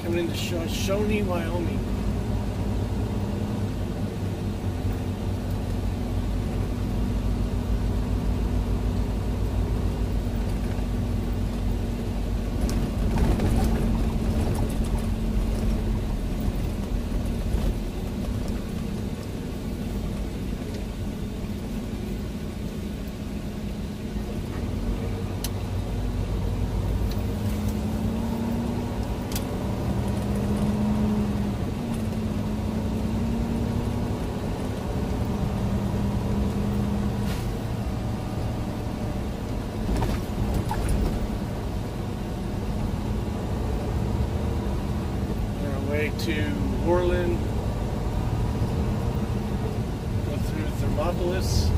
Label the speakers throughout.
Speaker 1: coming into Shawnee, Wyoming. To Worland, go through Thermopolis.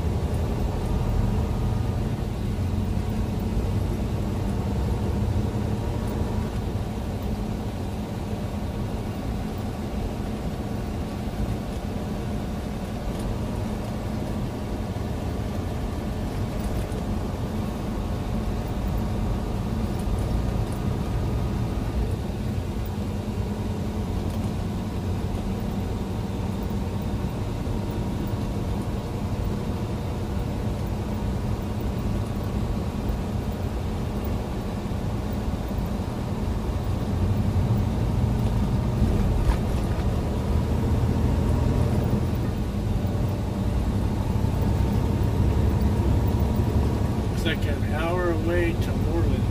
Speaker 1: Like an hour away to Worland.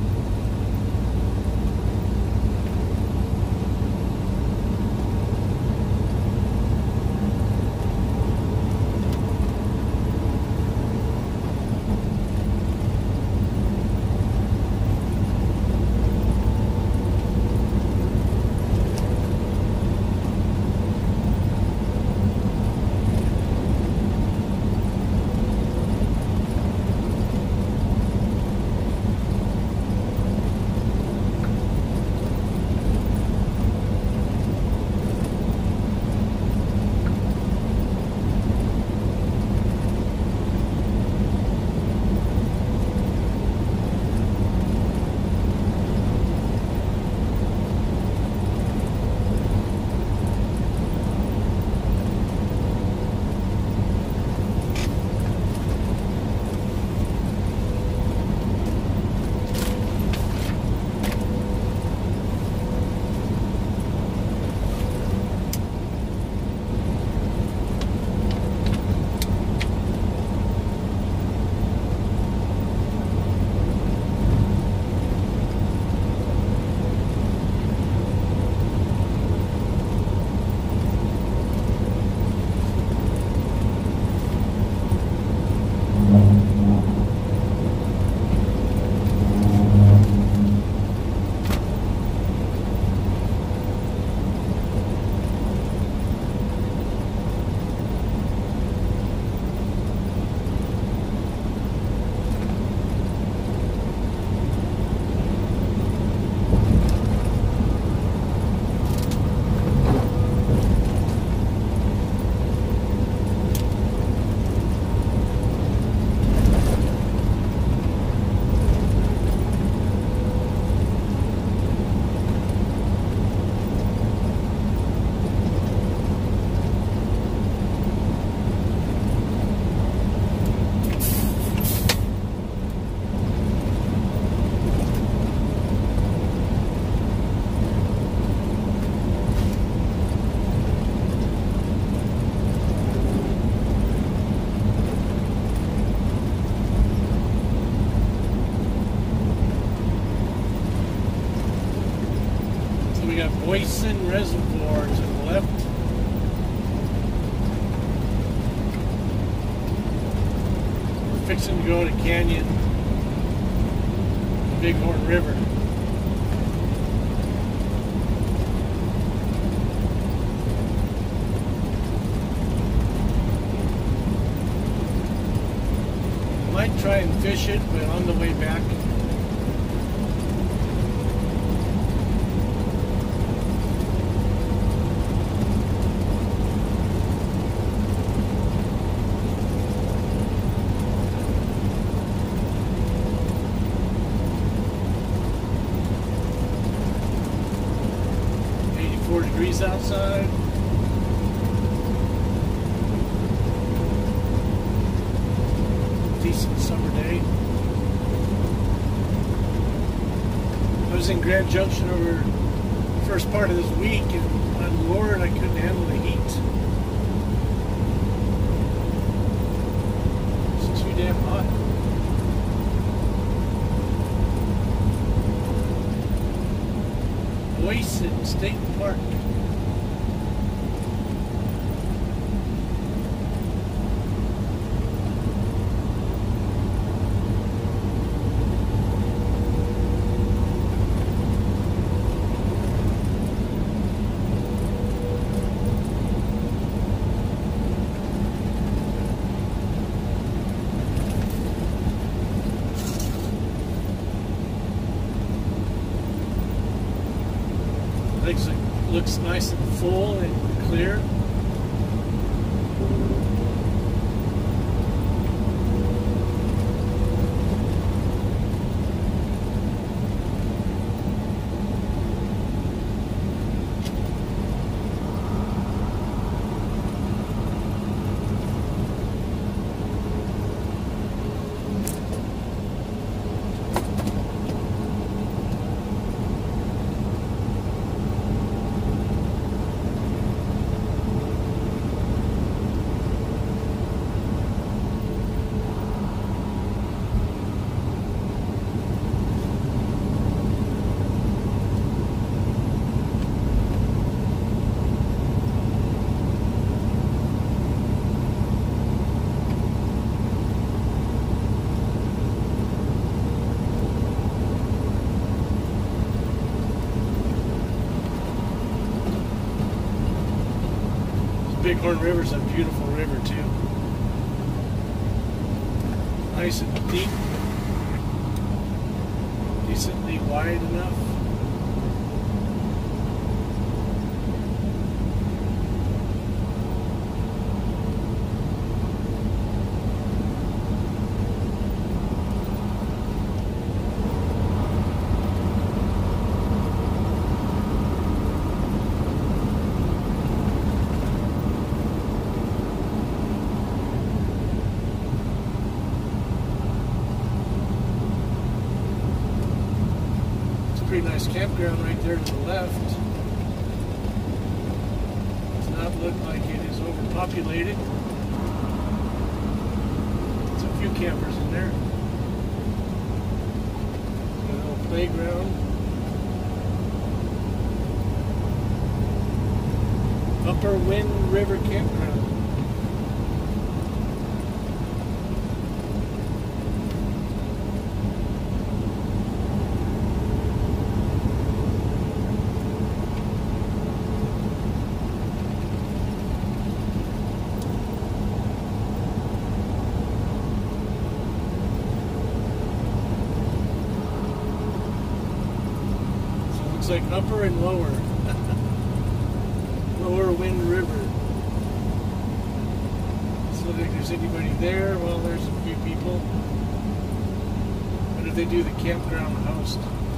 Speaker 1: Boysen Reservoir to the left. We're fixing to go to Canyon, Bighorn River. Might try and fish it, but on the way back. breeze outside. Decent summer day. I was in Grand Junction over the first part of this week, and my Lord, I couldn't handle the heat. It's too damn hot. Boysen State Park. Looks nice and full and clear. Bighorn River's a beautiful river too. Nice and deep, decently wide enough. Pretty nice campground right there to the left. Does not look like it is overpopulated. There's a few campers in there. Got a little playground. Upper Wind River Campground. Like upper and lower. Lower Wind River. So if there's anybody there, well, there's a few people. What did they do? The campground host.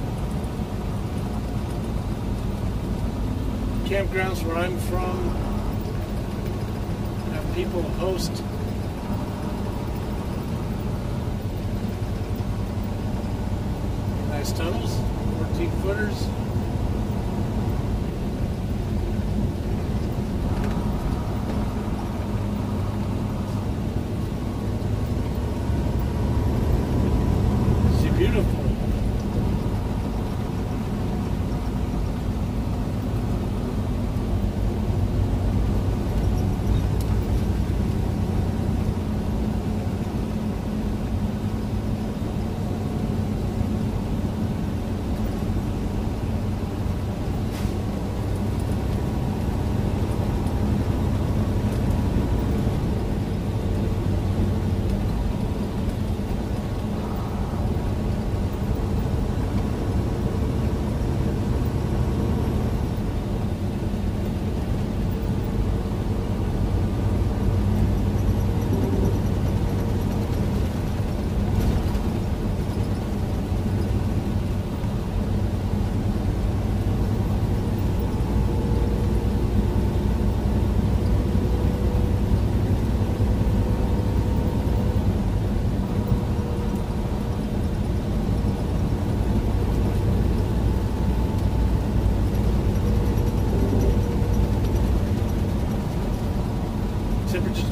Speaker 1: Campgrounds where I'm from have people host. Nice tunnels, 14 footers. Beautiful.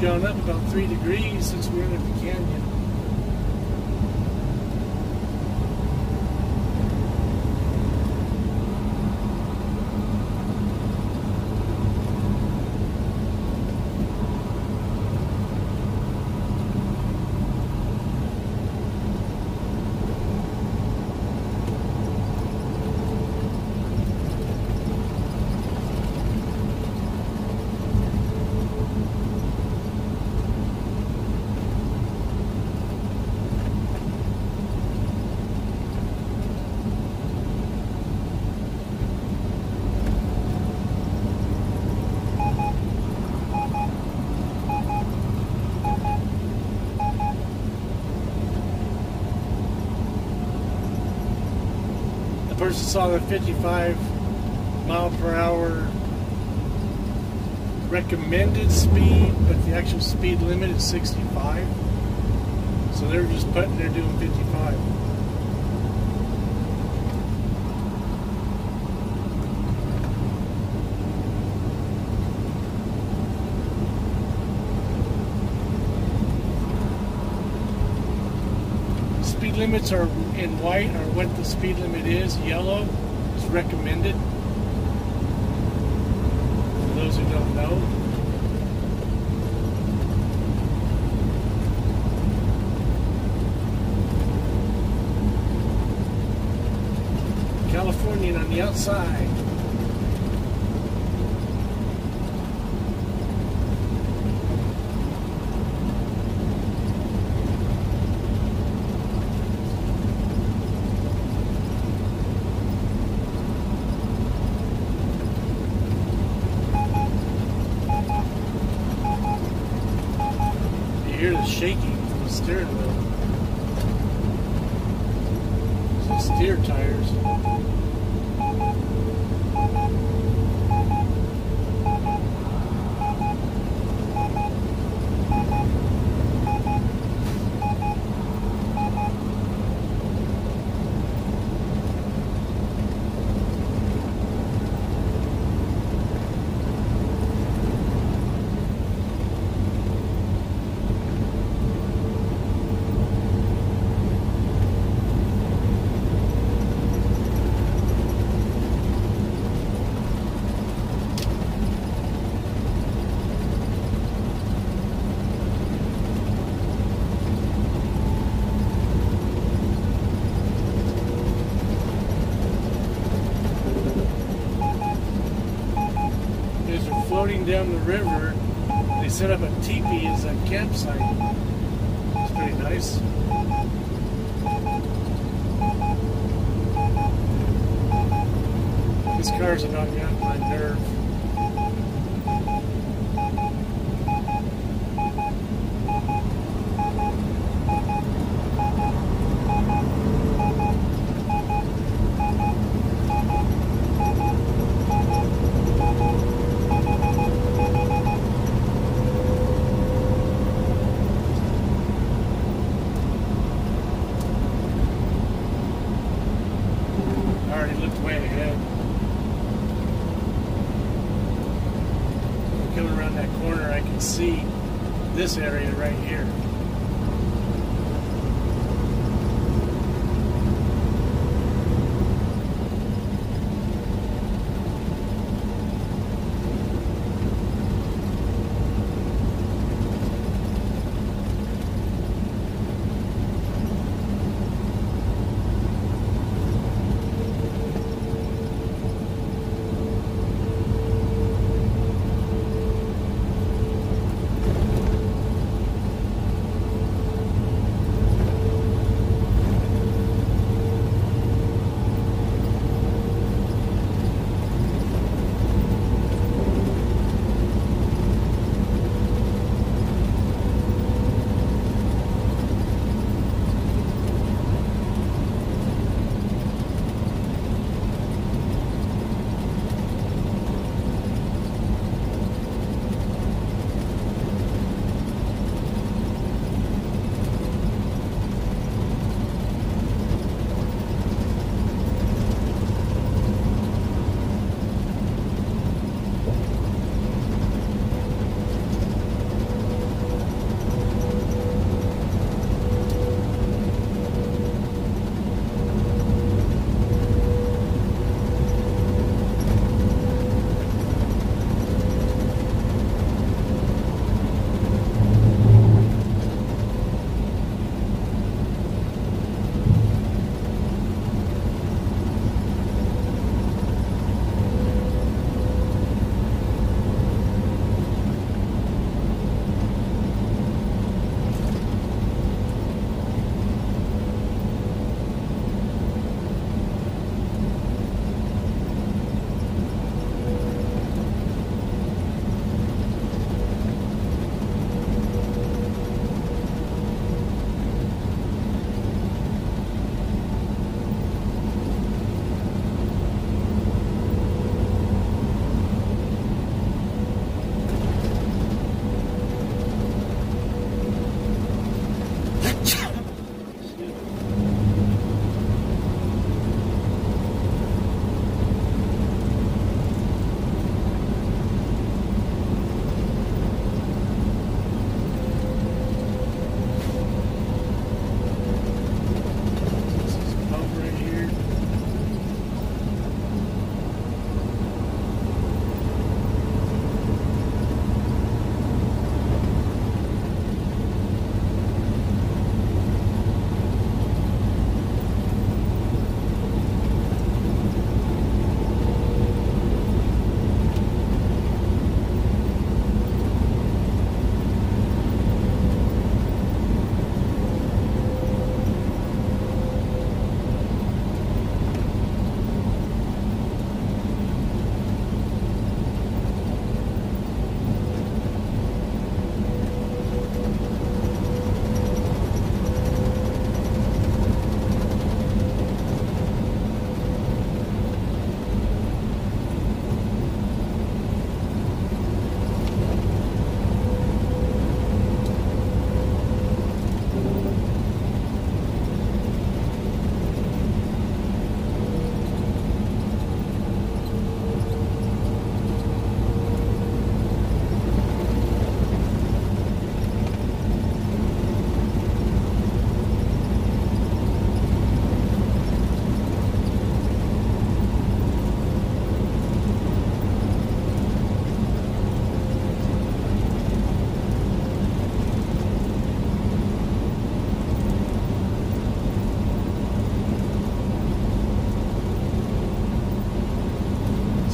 Speaker 1: gone up about 3 degrees since we entered the canyon. Person saw the 55 mile per hour recommended speed, but the actual speed limit is 65. So they're just putting there doing 55. Speed limits are in white, or what the speed limit is. Yellow is recommended. For those who don't know. Californian on the outside. You hear the shaking from the steering wheel. Some steer tires. Floating down the river, they set up a teepee as a campsite. It's pretty nice. These cars have not gotten my nerve. I already looked way ahead. Coming around that corner, I can see this area right here.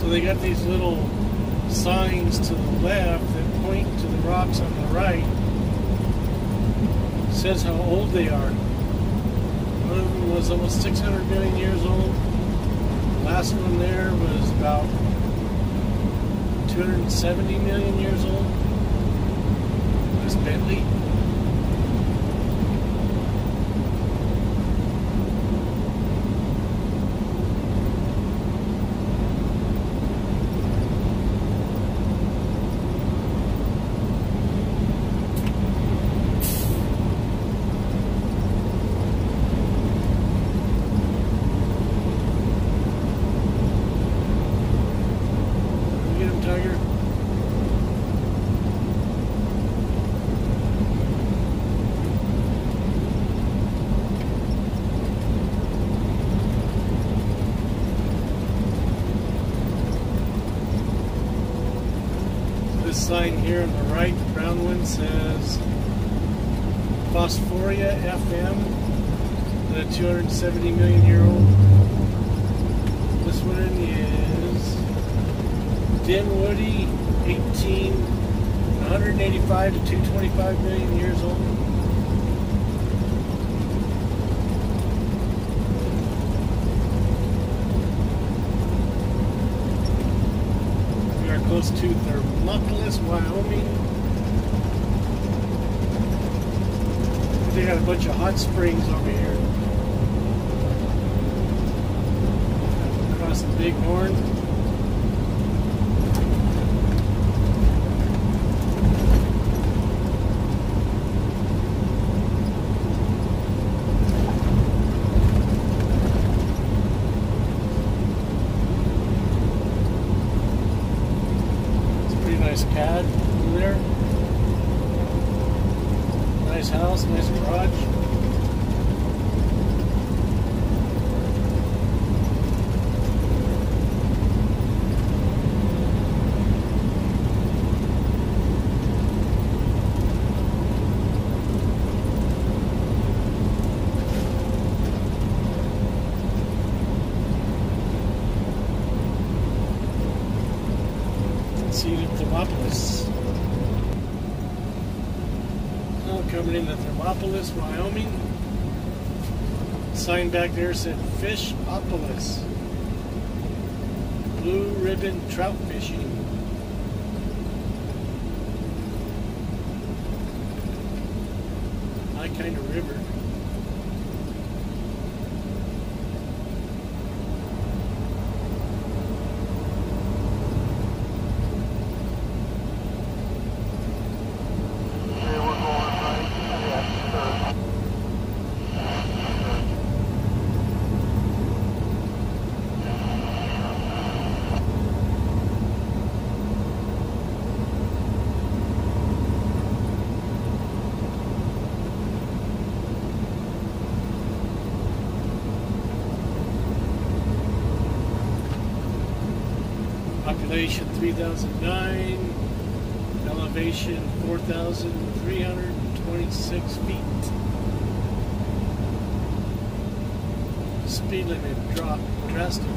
Speaker 1: So they got these little signs to the left that point to the rocks on the right. It says how old they are. One of them was almost 600 million years old. The last one there was about 270 million years old. This Bentley. This sign here on the right, the brown one, says Phosphoria FM, the 270 million year old. This one is Dinwoody, 185 to 225 million years old. Close to Thermopolis, Wyoming. They got a bunch of hot springs over here. Across the Big Horn. Pad over there. Nice house, nice garage. See the Thermopolis. Now coming into Thermopolis, Wyoming. Sign back there said Fishopolis. Blue ribbon trout fishing. My kind of river. Population 3,009, elevation 4,326 feet. Speed limit dropped drastically.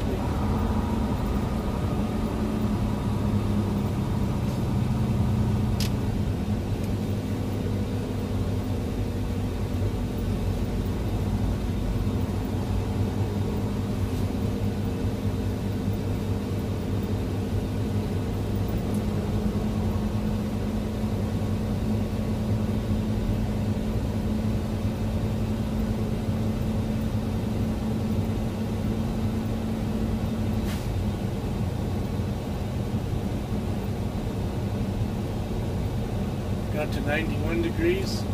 Speaker 1: Got to 91 degrees.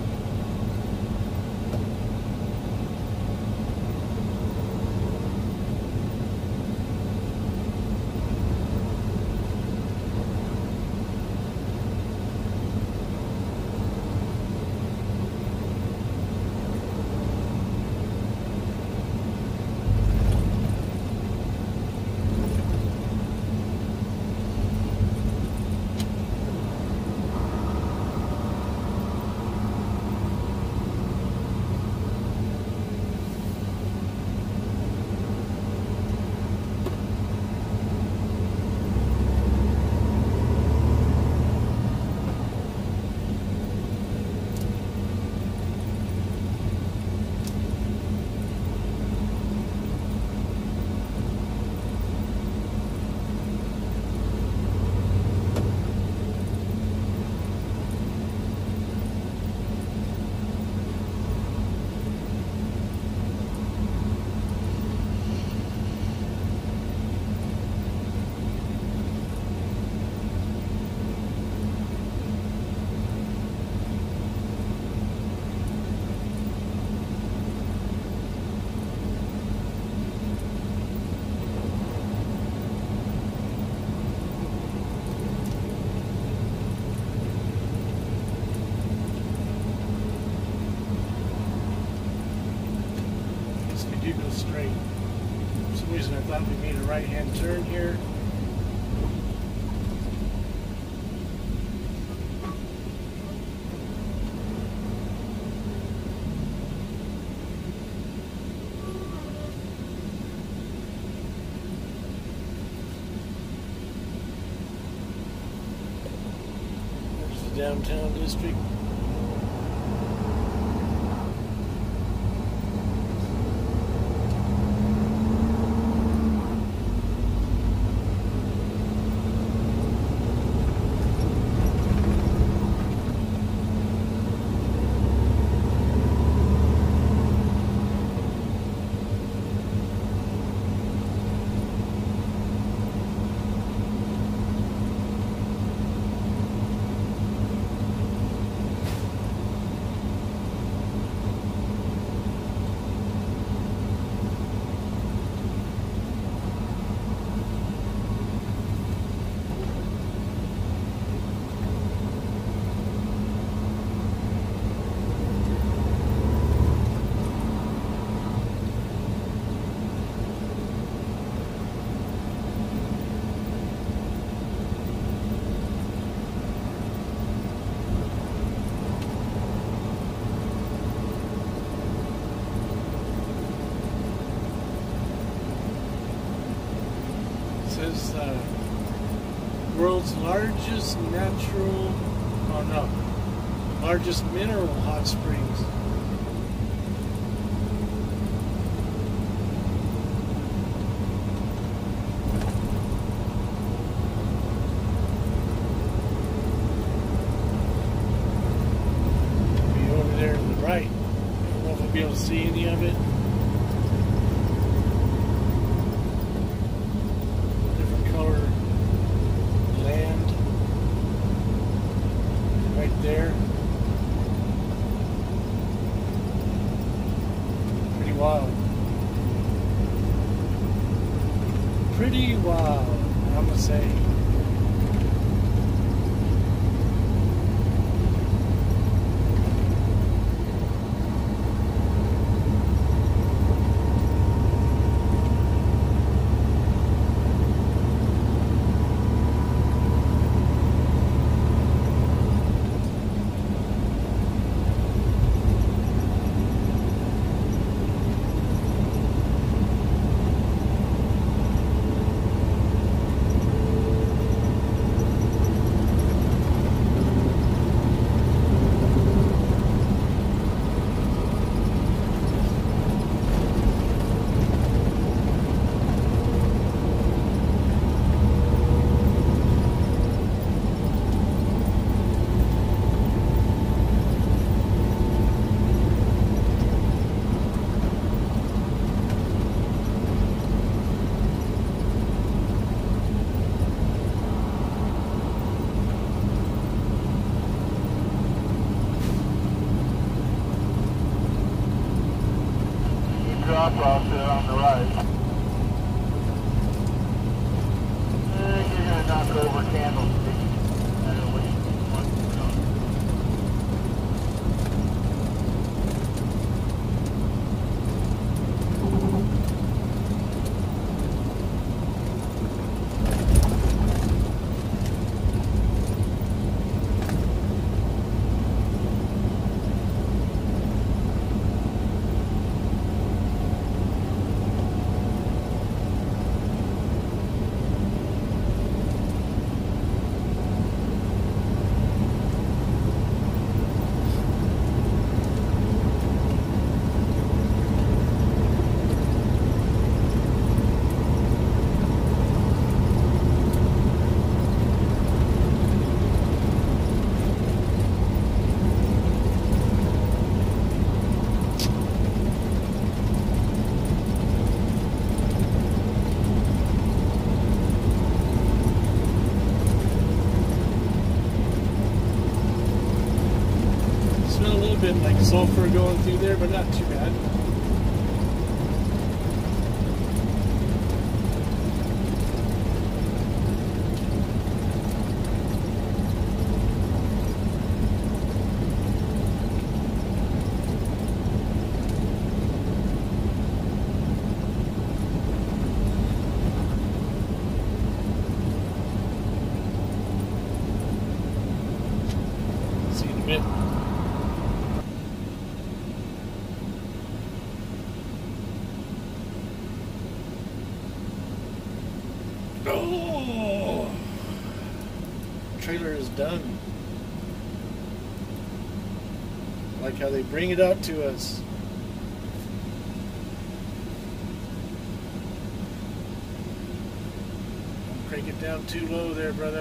Speaker 1: straight. For some reason I thought we made a right-hand turn here. There's the downtown district. Says world's largest largest mineral hot springs. Be over there to the right. I don't know if we'll be able to see any of it. There. Pretty wild. Pretty wild, I'm gonna say.
Speaker 2: Drop-off there on the right. You're going to knock over Candlestick. I don't know which one to go.
Speaker 1: Bit like sulfur going through there, but not too bad. Oh, trailer is done. Like how they bring it out to us. Don't crank it down too low there, brother.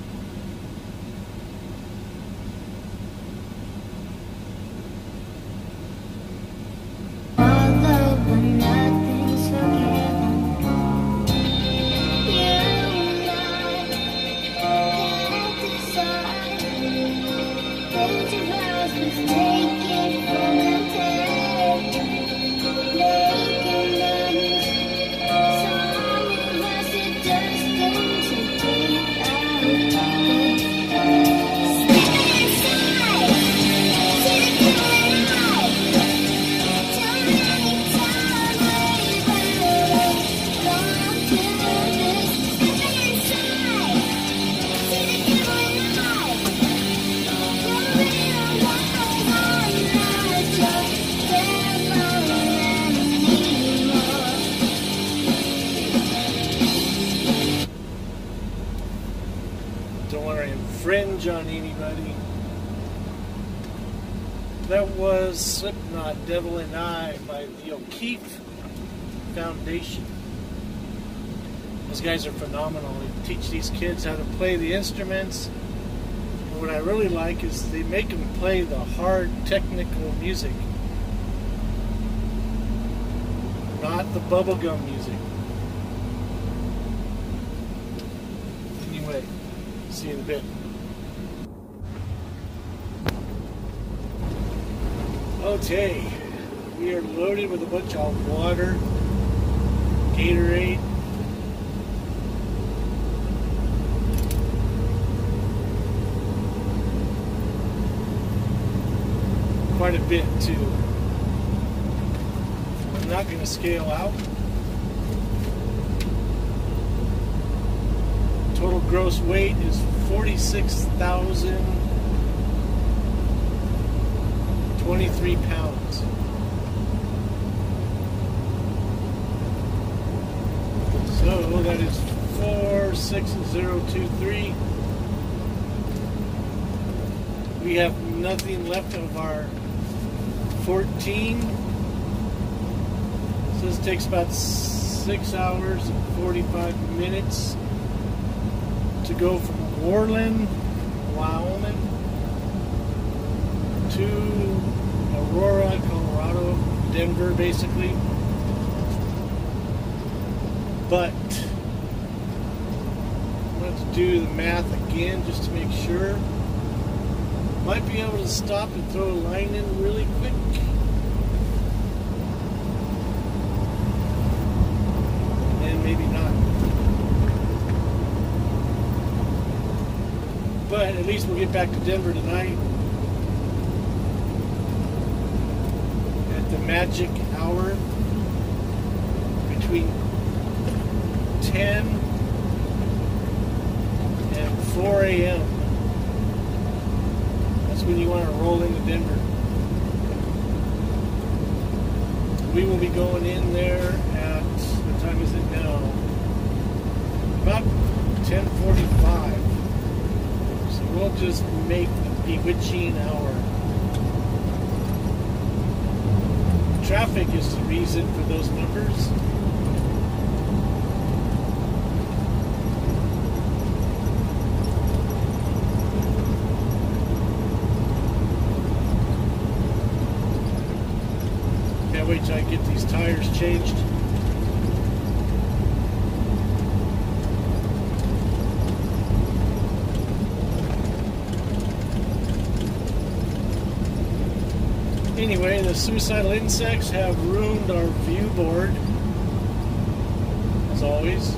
Speaker 1: Don't want to infringe on anybody. That was Slipknot, Devil and I by the O'Keefe Foundation. Those guys are phenomenal. They teach these kids how to play the instruments. And what I really like is they make them play the hard technical music, not the bubblegum music. Anyway, see you in a bit. Okay, we are loaded with a bunch of water, Gatorade, quite a bit too. I'm not going to scale out. Total gross weight is 46,023 pounds. So that is 46023. We have nothing left of our 14. So this takes about 6 hours and 45 minutes to go from Worland, Wyoming to Aurora, Colorado, Denver basically. But I'm going to do the math again just to make sure. Might be able to stop and throw a line in really quick. And then maybe not. But at least we'll get back to Denver tonight at the magic hour between 10 and 4 a.m. That's when you want to roll into Denver. We will be going in there at, what time is it now? About 10:45. So we'll just make the bewitching hour. Traffic is the reason for those numbers. Wait till I get these tires changed. Anyway, the suicidal insects have ruined our view board, as always.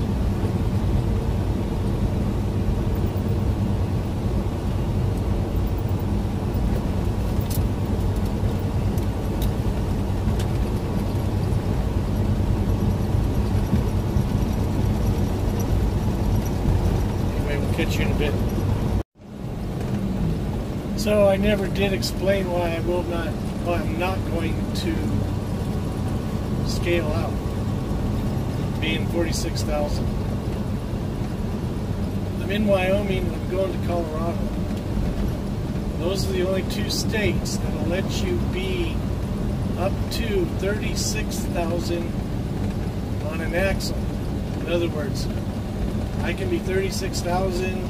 Speaker 1: Catch you in a bit. So I never did explain why I'm not going to scale out, being 46,000. I'm in Wyoming and I'm going to Colorado. Those are the only two states that will let you be up to 36,000 on an axle. In other words, I can be 36,000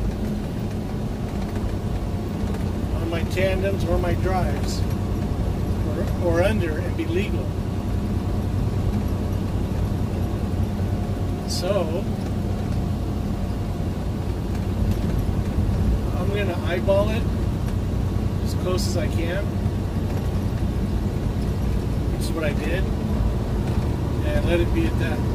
Speaker 1: on my tandems or my drives, or under, and be legal. So I'm going to eyeball it as close as I can, which is what I did, and let it be at that.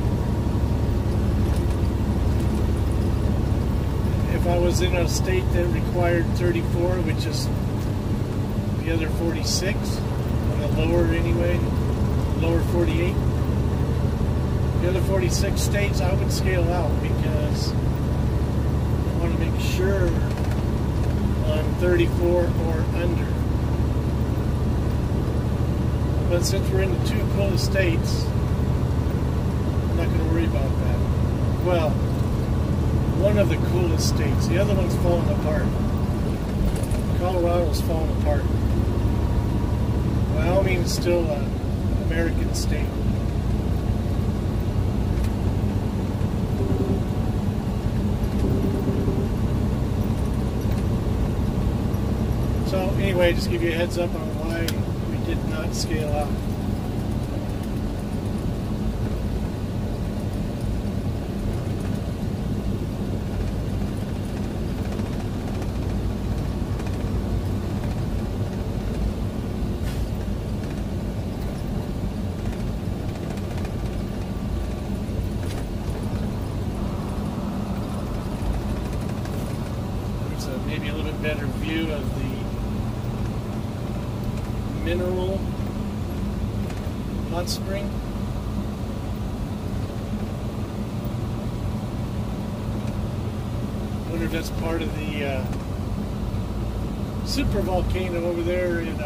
Speaker 1: If I was in a state that required 34, which is the other 46, on the lower anyway, lower 48, the other 46 states I would scale out because I want to make sure I'm 34 or under. But since we're in the two coolest states, I'm not going to worry about that. Well, one of the coolest states. The other one's falling apart. Colorado's falling apart. Wyoming is still an American state. So anyway, just give you a heads up on why we did not scale out. Maybe a little bit better view of the mineral hot spring. I wonder if that's part of the super volcano over there in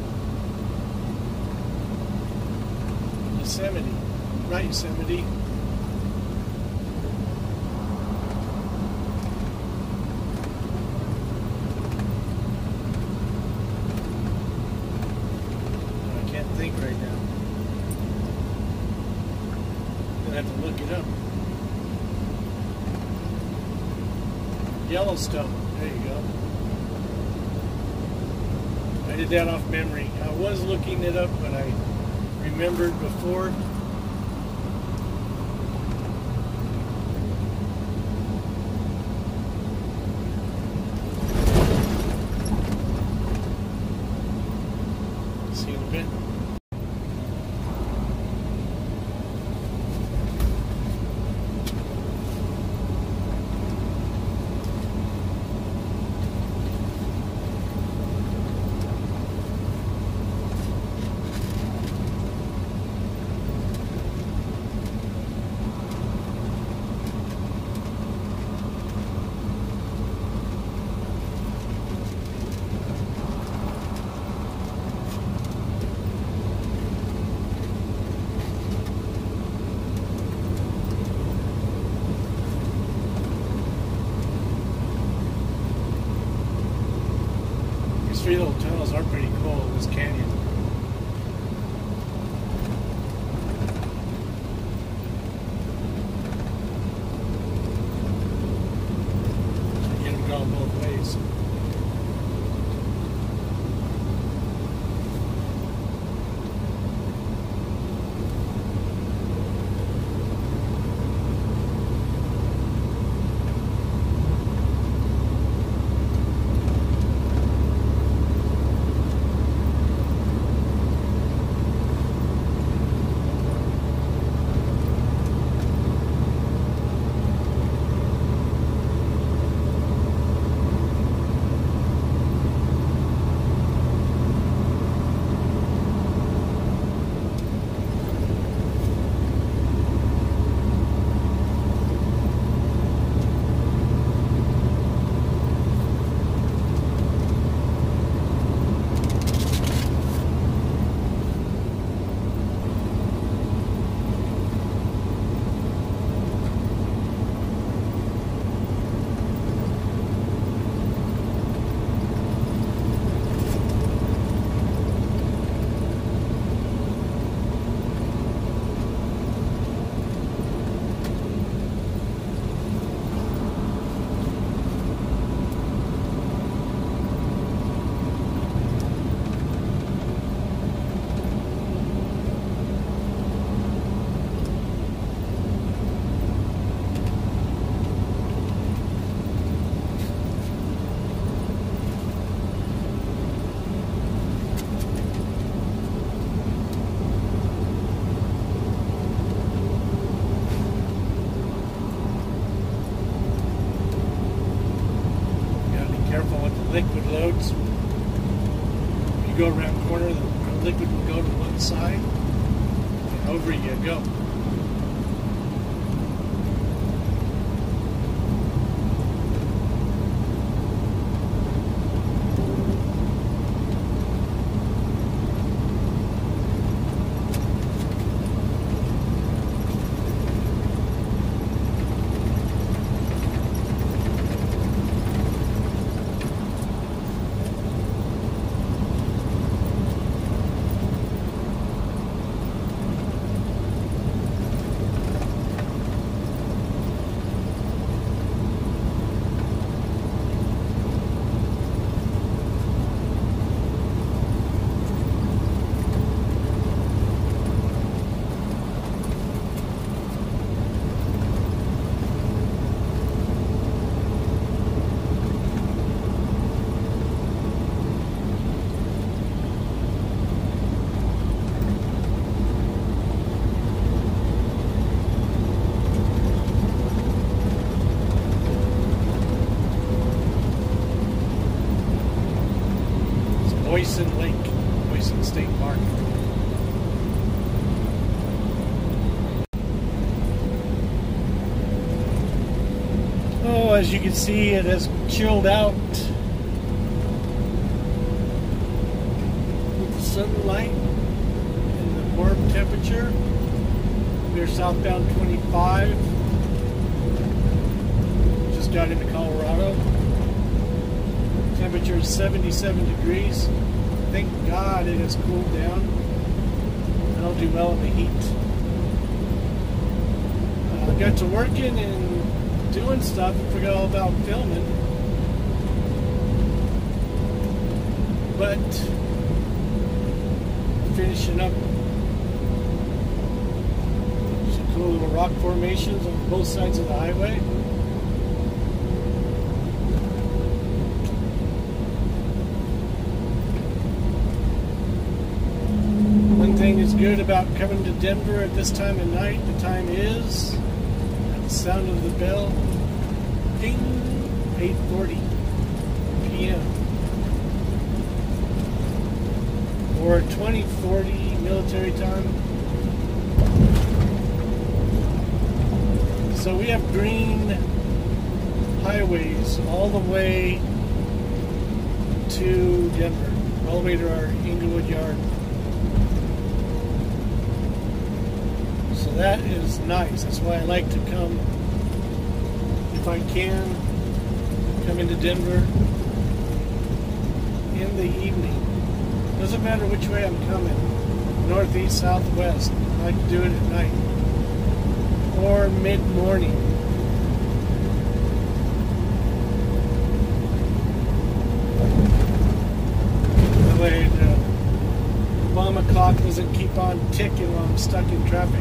Speaker 1: Yosemite, not Yosemite. Think right now. I'm gonna have to look it up. Yellowstone. There you go. I did that off memory. I was looking it up, but I remembered before. See you in a bit. notes. If you go around the corner, the liquid will go to one side, and over you go. Boysen Lake, Boysen State Park. Oh, as you can see, it has chilled out with the sunlight and the warm temperature. We're southbound 25. Just got into Colorado. Temperature is 77 degrees. Thank God it has cooled down. I don't do well in the heat. I got to working and doing stuff and forgot all about filming. But finishing up some cool little rock formations on both sides of the highway. Thing is good about coming to Denver at this time of night. The time is, at the sound of the bell, ding, 8:40 p.m. or 2040 military time. So we have green highways all the way to Denver, all the way to our Inglewood yard. So that is nice. That's why I like to come, if I can, come into Denver in the evening. Doesn't matter which way I'm coming, northeast, southwest. I like to do it at night or mid-morning. That way the bomb clock doesn't keep on ticking while I'm stuck in traffic.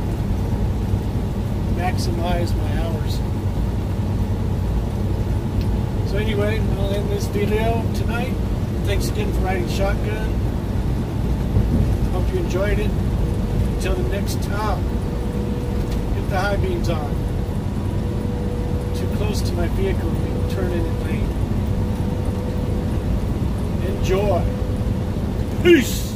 Speaker 1: Maximize my hours. So anyway, I'll end this video tonight. Thanks again for riding shotgun. Hope you enjoyed it. Until the next time, get the high beams on. Too close to my vehicle to be turning in lane. Enjoy. Peace.